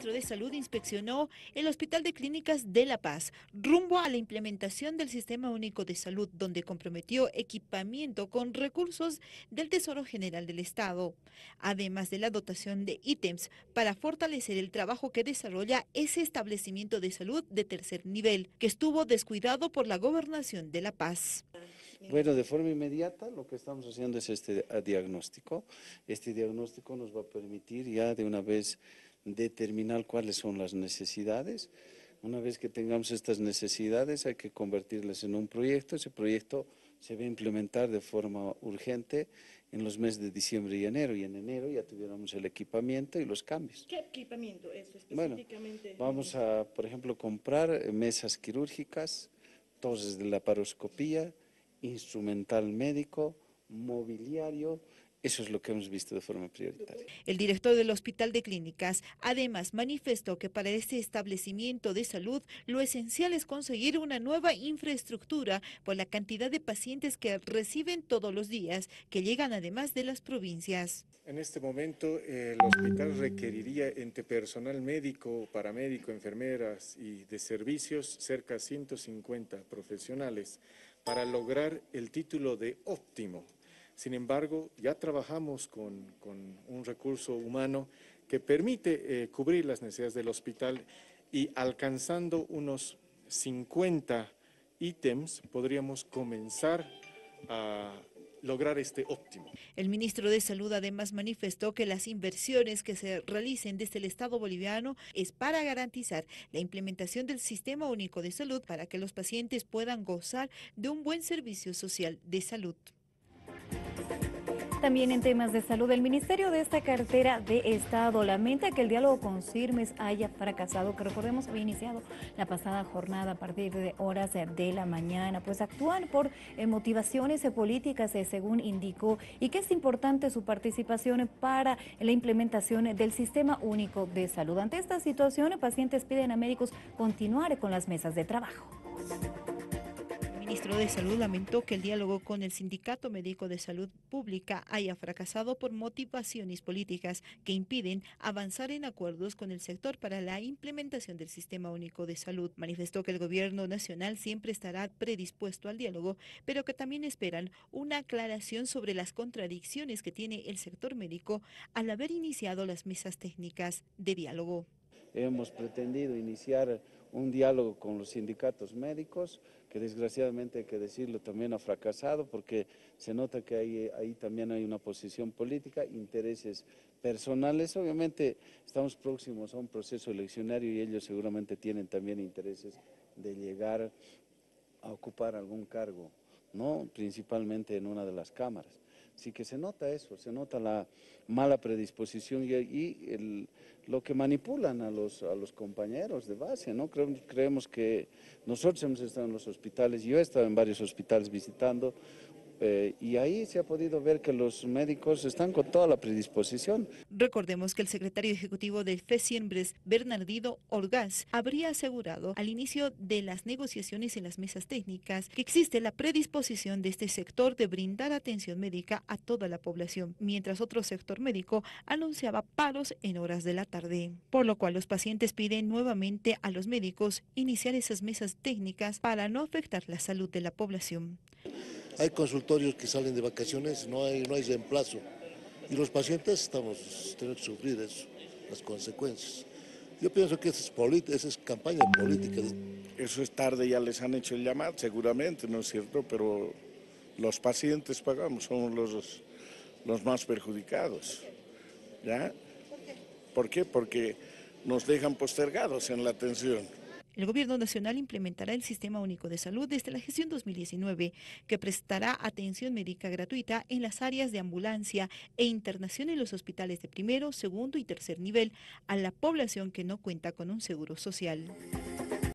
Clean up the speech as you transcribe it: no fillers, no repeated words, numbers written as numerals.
ministro de Salud inspeccionó el Hospital de Clínicas de La Paz rumbo a la implementación del Sistema Único de Salud, donde comprometió equipamiento con recursos del Tesoro General del Estado, además de la dotación de ítems para fortalecer el trabajo que desarrolla ese establecimiento de salud de tercer nivel, que estuvo descuidado por la Gobernación de La Paz. Bueno, de forma inmediata lo que estamos haciendo es este diagnóstico. Este diagnóstico nos va a permitir ya de una vez determinar cuáles son las necesidades. Una vez que tengamos estas necesidades hay que convertirlas en un proyecto. Ese proyecto se va a implementar de forma urgente en los meses de diciembre y enero. Y en enero ya tuviéramos el equipamiento y los cambios. ¿Qué equipamiento es específicamente? Bueno, vamos a, por ejemplo, comprar mesas quirúrgicas, torres de laparoscopía, instrumental médico, mobiliario. Eso es lo que hemos visto de forma prioritaria. El director del Hospital de Clínicas además manifestó que para este establecimiento de salud lo esencial es conseguir una nueva infraestructura por la cantidad de pacientes que reciben todos los días, que llegan además de las provincias. En este momento el hospital requeriría entre personal médico, paramédico, enfermeras y de servicios cerca de 150 profesionales para lograr el título de óptimo. Sin embargo, ya trabajamos con un recurso humano que permite cubrir las necesidades del hospital y alcanzando unos 50 ítems podríamos comenzar a lograr este óptimo. El ministro de Salud además manifestó que las inversiones que se realicen desde el Estado boliviano es para garantizar la implementación del Sistema Único de Salud para que los pacientes puedan gozar de un buen servicio social de salud. También en temas de salud, el Ministerio de esta cartera de Estado lamenta que el diálogo con CIRMES haya fracasado, que recordemos había iniciado la pasada jornada a partir de horas de la mañana, pues actúan por motivaciones políticas, según indicó, y que es importante su participación para la implementación del Sistema Único de Salud. Ante esta situación, pacientes piden a médicos continuar con las mesas de trabajo. El ministro de Salud lamentó que el diálogo con el Sindicato Médico de Salud Pública haya fracasado por motivaciones políticas que impiden avanzar en acuerdos con el sector para la implementación del Sistema Único de Salud. Manifestó que el gobierno nacional siempre estará predispuesto al diálogo, pero que también esperan una aclaración sobre las contradicciones que tiene el sector médico al haber iniciado las mesas técnicas de diálogo. Hemos pretendido iniciar un diálogo con los sindicatos médicos, que desgraciadamente hay que decirlo también ha fracasado, porque se nota que ahí también hay una posición política, intereses personales. Obviamente estamos próximos a un proceso eleccionario y ellos seguramente tienen también intereses de llegar a ocupar algún cargo, ¿no? Principalmente en una de las cámaras. Así que se nota eso, se nota la mala predisposición y lo que manipulan a los compañeros de base, ¿no? Creemos que nosotros hemos estado en los hospitales, yo he estado en varios hospitales visitando, y ahí se ha podido ver que los médicos están con toda la predisposición. Recordemos que el secretario ejecutivo del FESIEMBRES, Bernardino Orgaz, habría asegurado al inicio de las negociaciones en las mesas técnicas que existe la predisposición de este sector de brindar atención médica a toda la población, mientras otro sector médico anunciaba paros en horas de la tarde, por lo cual los pacientes piden nuevamente a los médicos iniciar esas mesas técnicas para no afectar la salud de la población. Hay consultorios que salen de vacaciones, no hay reemplazo. Y los pacientes tenemos que sufrir eso, las consecuencias. Yo pienso que esa es campaña política. Eso es tarde, ya les han hecho el llamado, seguramente, ¿no es cierto? Pero los pacientes pagamos, somos los más perjudicados. ¿Ya? ¿Por qué? Porque nos dejan postergados en la atención. El Gobierno Nacional implementará el Sistema Único de Salud desde la gestión 2019, que prestará atención médica gratuita en las áreas de ambulancia e internación en los hospitales de primero, segundo y tercer nivel a la población que no cuenta con un seguro social.